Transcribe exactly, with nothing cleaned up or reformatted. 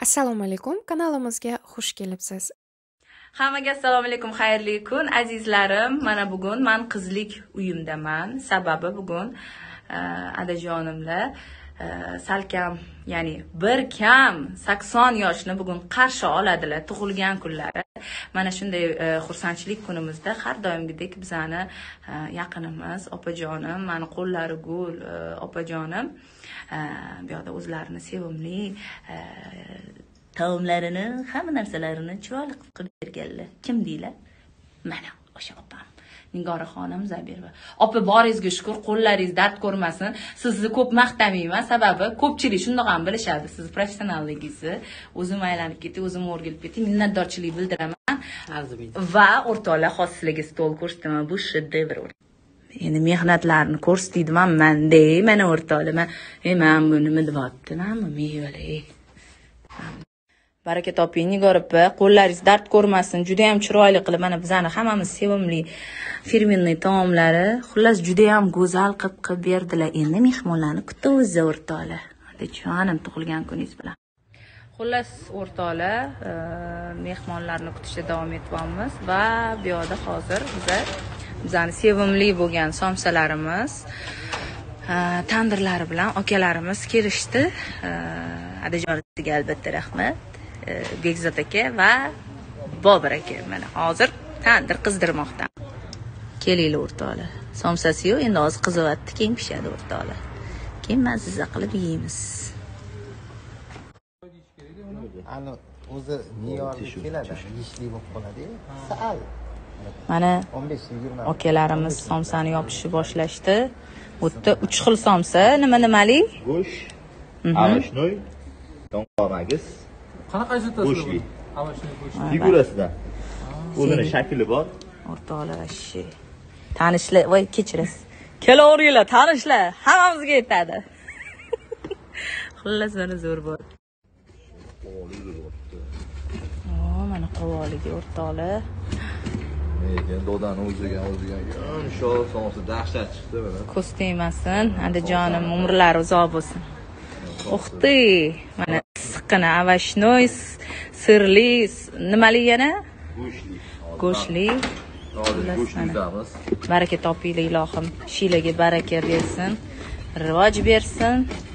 Assalomu alaykum, kanalimizga xush kelibsiz. Hammaga assalomu alaykum, xayrli kun azizlarim. Mana bugun men qizlik uyimdaman. Sababi bugun adajonimlar salkam, ya'ni bir kam sakson yoshni bugun qarshi oladilar, tug'ilgan kunlari. Mana shunday xursandchilik kunimizda har doimgidek bizani yaqinimiz opajonim, mani qo'llari gul opajonim bu yoqda o'zlarini sevimli taomlarini, hamma narsalarini chiroyli qilib berganlar. Kim deylar? Mana o'sha opam. Nigora xonim Zabirova. Opa, boringizga shukr, qo'llaringiz dard ko'rmasin. Sizni ko'p maqtamayman, sababi ko'pchilik shundoq ham bilishadi. Siz professionalligingizni o'zim aylanib ketdim, o'zim o'rgilib ketdim. Minnatdorchilik bildiraman. Va o'rtoqlar, xosligiz to'l ko'rsataman. Bu shedevr. Endi mehnatlarni ko'rsatdim manda, mana o'rtoqlar. Men buni nima deyapti? Mana mevali. Baraka toping, Nigora opa, qo'llaringiz dard ko'rmasin. Juda ham chiroyli qilib, mana bizani hammamiz sevimli firmenniy taomlari, xullas juda ham go'zal qilib qilib berdilar. Endi mehmonlarni kutamiz o'rtoqlar. Adejonim tug'ilgan kuningiz bilan. Xullas o'rtoqlar, mehmonlarni kutishda davom etyapmiz va bu yerda hozir biza bizani sevimli bo'lgan somsalarimiz, tandirlari bilan akalarimiz kelishdi. Adajonimizga albatta rahmat. Bekzod aka va Bobur aka mana hozir tandir qizdirmoqda. Kelinglar o'rtoqlar. Somsasi-yu endi hozir qizyapti, keyin pishadi o'rtoqlar. Keyin mazza qilib yeymiz. Ani o'zi me'yorli keladi, yishli bo'lib qoladi. Sal. Mana o'n besh yigirma akalarimiz somsani yopishni boshlashdi. Bu yerda uch xil somsa, nima nimali? Go'sht, avashnoy, donqomagiz. Qanaqa ajratasiz? Go'shtli. Avashnoy go'sht. Figurasidan. O'zining shakli bor. O'rtoqlar, ashi. Tanishlar, voy kechirasiz. Kelaveringlar, tanishlar, hammamizga yetadi. Xullas mana zo'r bo'ldi. O, mana qovoliga o'rtoqlar. Lekin dodani o'ziga o'ziga inshaalloh sonsi dahshat chiqdi mana. Ko'z tegmasin, adajonim umrlari uzoq bo'lsin. O'xti, mana siqqina avashnoy, sirli, nimali yana? Go'shtli. Go'shtli. Hozir go'shtimizdamiz. Baraka topinglar ilohim. Shiylarga baraka bersin, rivoj bersin.